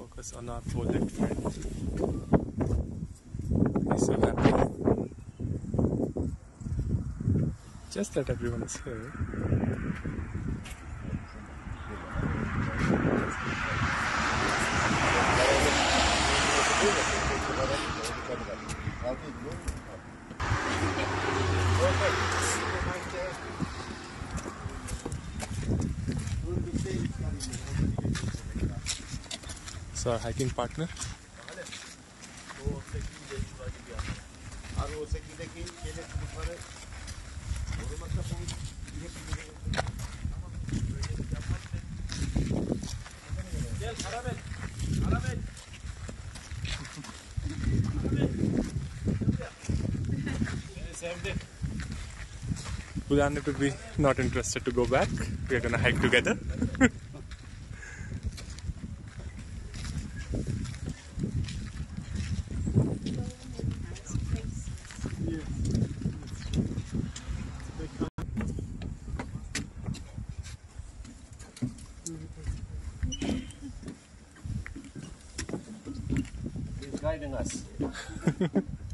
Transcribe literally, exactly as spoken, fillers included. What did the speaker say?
focus on our folded friend. He's so happy. Just that everyone is here. So our hiking partner. Budane could be not interested to go back. We are gonna hike together. He's guiding us.